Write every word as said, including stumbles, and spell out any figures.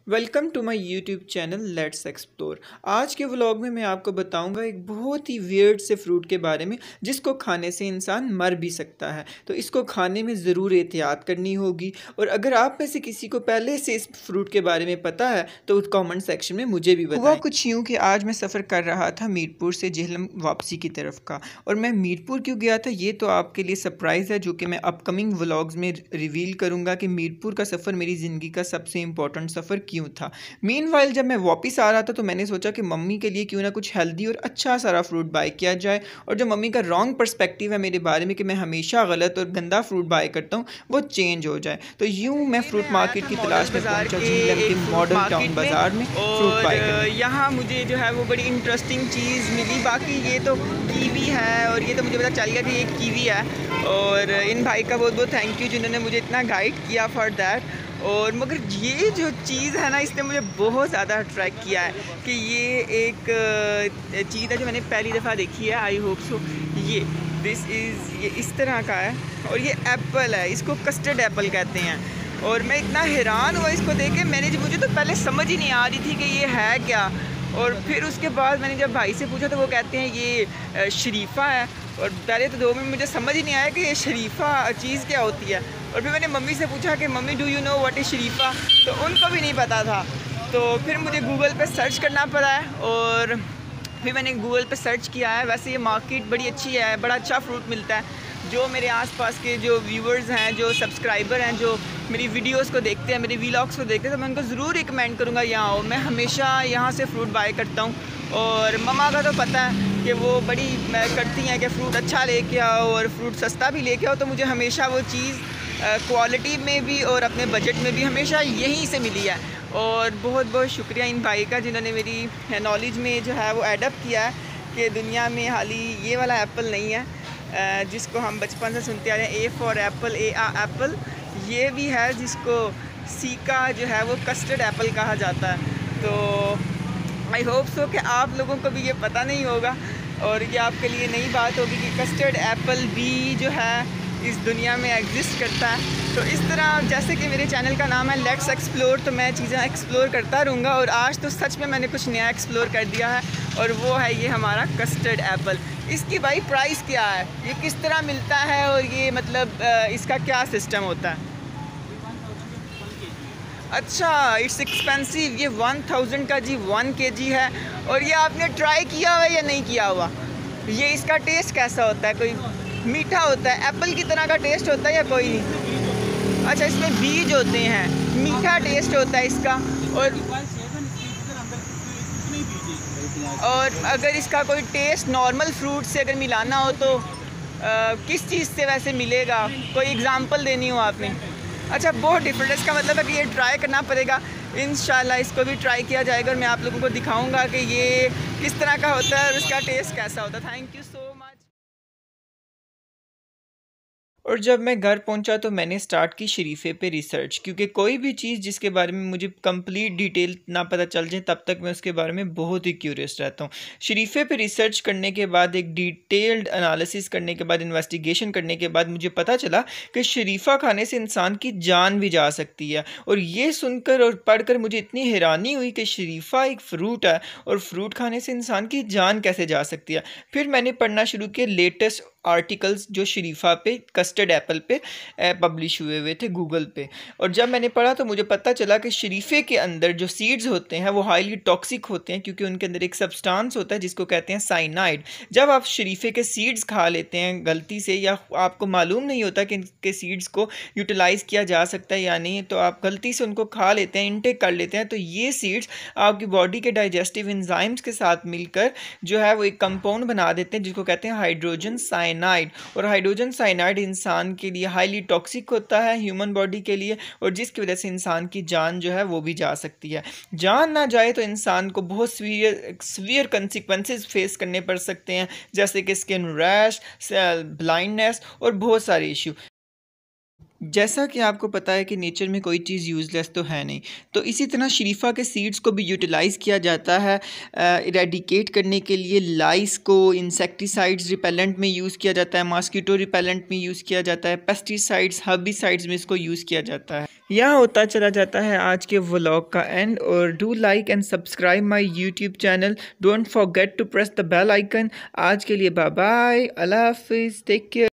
Welcome to my YouTube channel let's explore. आज के vlog में मैं आपको बताऊंगा एक बहुत ही वियर्ड से फ्रूट के बारे में जिसको खाने से इंसान मर भी सकता है। तो इसको खाने में ज़रूर एहतियात करनी होगी। और अगर आप में से किसी को पहले से इस फ्रूट के बारे में पता है तो कमेंट सेक्शन में मुझे भी बताएं। हुआ कुछ यूँ कि आज मैं सफ़र कर रहा था मीरपुर से जेहलम वापसी की तरफ का। और मैं मीरपुर क्यों गया था ये तो आपके लिए सरप्राइज़ है, जो कि मैं अपकमिंग व्लॉग्स में रिवील करूँगा कि मीरपुर का सफ़र मेरी ज़िंदगी का सबसे इंपॉर्टेंट सफ़र क्यों था। मीनवाइल जब मैं वापस आ रहा था तो मैंने सोचा कि मम्मी के लिए क्यों ना कुछ हेल्दी और अच्छा सारा फ्रूट बाय किया जाए। और जो मम्मी का रॉन्ग पर्सपेक्टिव है मेरे बारे में कि मैं हमेशा गलत और गंदा फ्रूट बाय करता हूँ वो चेंज हो जाए। तो यूँ मैं फ्रूट मार्केट की तलाश में पहुंचा झीलम के मॉडल टाउन बाज़ार में फ्रूट बाय करने। यहाँ मुझे जो है वो बड़ी इंटरेस्टिंग चीज़ मिली। बाकी ये तो कीवी है और ये तो मुझे पता चल गया कि ये कीवी है। और इन भाई का बहुत बहुत थैंक यू जिन्होंने मुझे इतना गाइड किया फॉर दैट। और मगर ये जो चीज़ है ना इसने मुझे बहुत ज़्यादा अट्रैक्ट किया है कि ये एक चीज़ है जो मैंने पहली दफ़ा देखी है। आई होप सो ये दिस इज़ ये इस तरह का है और ये एप्पल है, इसको कस्टर्ड एप्पल कहते हैं। और मैं इतना हैरान हुआ इसको देख के, मैंने मुझे तो पहले समझ ही नहीं आ रही थी कि ये है क्या। और फिर उसके बाद मैंने जब भाई से पूछा तो वो कहते हैं ये शरीफ़ा है। और पहले तो दो मिनट मुझे समझ ही नहीं आया कि ये शरीफ़ा चीज़ क्या होती है। और फिर मैंने मम्मी से पूछा कि mummy do you know what is शरीफ़ा, तो उनको भी नहीं पता था। तो फिर मुझे गूगल पे सर्च करना पड़ा है और फिर मैंने गूगल पे सर्च किया है। वैसे ये मार्केट बड़ी अच्छी है, बड़ा अच्छा फ्रूट मिलता है। जो मेरे आसपास के जो व्यूवर्स हैं, जो सब्सक्राइबर हैं, जो मेरी वीडियोस को देखते हैं, मेरे व्लॉग्स को देखते हैं, तो मैं उनको ज़रूर रिकमेंड करूँगा यहाँ आओ। मैं हमेशा यहाँ से फ्रूट बाय करता हूँ। और मम्मा का तो पता है कि वो बड़ी करती हैं कि फ़्रूट अच्छा लेके आओ और फ्रूट सस्ता भी लेके आओ। तो मुझे हमेशा वो चीज़ क्वालिटी में भी और अपने बजट में भी हमेशा यहीं से मिली है। और बहुत बहुत शुक्रिया इन भाई का जिन्होंने मेरी नॉलेज में जो है वो एडअप किया है कि दुनिया में हाली ये वाला एप्पल नहीं है जिसको हम बचपन से सुनते आ रहे हैं, ए फॉर एप्पल, ए आ एप्पल। ये भी है जिसको सी का जो है वो कस्टर्ड एप्पल कहा जाता है। तो आई होप सो कि आप लोगों को भी ये पता नहीं होगा और ये आपके लिए नई बात होगी कि कस्टर्ड एप्पल भी जो है इस दुनिया में एग्जिस्ट करता है। तो इस तरह जैसे कि मेरे चैनल का नाम है लेट्स एक्सप्लोर, तो मैं चीज़ें एक्सप्लोर करता रहूँगा। और आज तो सच में मैंने कुछ नया एक्सप्लोर कर दिया है और वो है ये हमारा कस्टर्ड एप्पल। इसकी भाई प्राइस क्या है, ये किस तरह मिलता है और ये मतलब इसका क्या सिस्टम होता है? अच्छा, इट्स एक्सपेंसिव। ये वन थाउजेंड का जी वन के जी है। और ये आपने ट्राई किया हुआ या नहीं किया हुआ? ये इसका टेस्ट कैसा होता है? कोई मीठा होता है, एप्पल की तरह का टेस्ट होता है या कोई नहीं? अच्छा, इसमें बीज होते हैं, मीठा टेस्ट होता है इसका। और और अगर इसका कोई टेस्ट नॉर्मल फ्रूट से अगर मिलाना हो तो आ, किस चीज़ से वैसे मिलेगा? कोई एग्जांपल देनी हो आपने? अच्छा, बहुत डिफरेंट है। इसका मतलब है कि ये ट्राई करना पड़ेगा। इंशाल्लाह इसको भी ट्राई किया जाएगा और मैं आप लोगों को दिखाऊंगा कि ये किस तरह का होता है और इसका टेस्ट कैसा होता है। Thank you so much. और जब मैं घर पहुंचा तो मैंने स्टार्ट की शरीफे पे रिसर्च, क्योंकि कोई भी चीज़ जिसके बारे में मुझे कंप्लीट डिटेल ना पता चल जाए तब तक मैं उसके बारे में बहुत ही क्यूरियस रहता हूँ। शरीफे पे रिसर्च करने के बाद, एक डिटेल्ड एनालिसिस करने के बाद, इन्वेस्टिगेशन करने के बाद मुझे पता चला कि शरीफा खाने से इंसान की जान भी जा सकती है। और ये सुनकर और पढ़कर मुझे इतनी हैरानी हुई कि शरीफा एक फ़्रूट है और फ्रूट खाने से इंसान की जान कैसे जा सकती है। फिर मैंने पढ़ना शुरू किया लेटेस्ट आर्टिकल्स जो शरीफा पे, कस्टर्ड एप्पल पे पब्लिश हुए हुए थे गूगल पे। और जब मैंने पढ़ा तो मुझे पता चला कि शरीफे के अंदर जो सीड्स होते हैं वो हाईली टॉक्सिक होते हैं, क्योंकि उनके अंदर एक सब्सटेंस होता है जिसको कहते हैं साइनाइड। जब आप शरीफे के सीड्स खा लेते हैं गलती से, या आपको मालूम नहीं होता कि इनके सीड्स को यूटिलाइज़ किया जा सकता है या नहीं, तो आप गलती से उनको खा लेते हैं, इनटेक कर लेते हैं, तो ये सीड्स आपकी बॉडी के डाइजेस्टिव एंजाइम्स के साथ मिलकर जो है वो एक कंपाउंड बना देते हैं जिसको कहते हैं हाइड्रोजन साइनाइड। और हाइड्रोजन साइनाइड इंसान के लिए हाईली टॉक्सिक होता है, ह्यूमन बॉडी के लिए, और जिसकी वजह से इंसान की जान जो है वो भी जा सकती है। जान ना जाए तो इंसान को बहुत सीवियर सीवियर कंसिक्वेंसेस फेस करने पड़ सकते हैं, जैसे कि स्किन रैश, ब्लाइंडनेस और बहुत सारे इशू। जैसा कि आपको पता है कि नेचर में कोई चीज़ यूज़लेस तो है नहीं, तो इसी तरह शरीफा के सीड्स को भी यूटिलाइज़ किया जाता है इरेडिकेट करने के लिए। लाइस को इंसेक्टिसाइड्स रिपेलेंट में यूज़ किया जाता है, मॉस्किटो रिपेलेंट में यूज़ किया जाता है, पेस्टिसाइड्स हर्बिसाइड्स में इसको यूज़ किया जाता है। यह होता चला जाता है आज के व्लॉग का एंड। और do like and subscribe my YouTube channel, don't forget to press the bell icon. आज के लिए बाय बाय, अल्लाह हाफिज़, टेक केयर।